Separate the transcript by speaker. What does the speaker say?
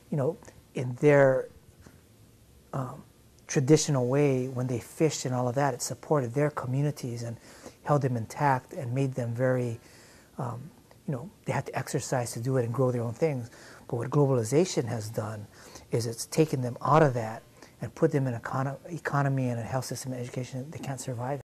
Speaker 1: you know, in their traditional way, when they fished and all of that, it supported their communities and held them intact and made them very, you know, they had to exercise to do it and grow their own things. But what globalization has done is it's taken them out of that and put them in an economy and a health system and education that they can't survive.